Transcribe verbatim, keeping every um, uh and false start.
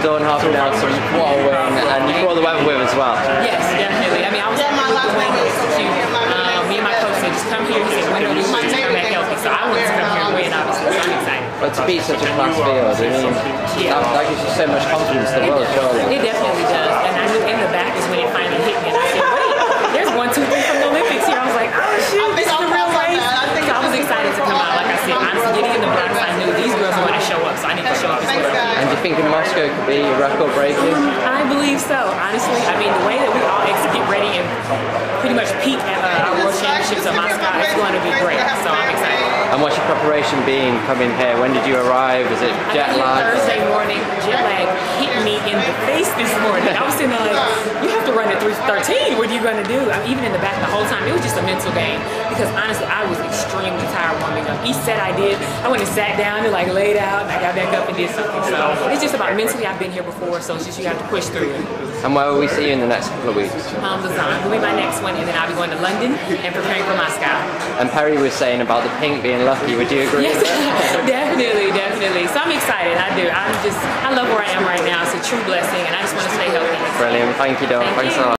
Dawn Half Marathon, what a win, and you brought the weather with as well. Yes, definitely. I mean, I was happy with the win. Um, me and my coach said, just come here. He said, win or lose, just come back healthy. So I wanted to come here and win, obviously, so I'm excited. But to beat such a class field, I mean, Yeah. that, that gives you so much confidence in the world, surely. It definitely does. And I knew in the back is when it finally hit me, and I said, wait, there's one, two, three from the Olympics here. I was like, oh, shoot, this is the real race. So I was excited to come out. Like I said, honestly, getting in the blocks, I knew these girls are going to show up, so I need to show up as well. And do you think in Moscow could be record breaking? I believe so, honestly. I mean, the way that we all get ready and pretty much peak at uh, our World Championships in Moscow, it's going to be great. So I'm excited. And what's your preparation been coming here? When did you arrive? Is it jet I got lag? here Thursday morning. Jet lag hit me in the face this morning. I was sitting there like, you have to run at three thirteen. What are you going to do? I mean, even in the back the whole time, it was just a mental game. Because honestly, I was extremely tired warming up. Each set I did, I went and sat down and like laid out, and I got back up and did something. So it's just about mentally. I've been here before, so it's just you have to push through it. And where will we see you in the next couple of weeks? Um, Lausanne will be my next one, and then I'll be going to London and preparing for Moscow. And Perry was saying about the pink being lucky. Would you agree? Yes, definitely, definitely. So I'm excited. I do. I'm just, I love where I am right now. It's a true blessing, and I just want to stay healthy. Brilliant. Thank you, Dawn. Thank Thanks you. a lot.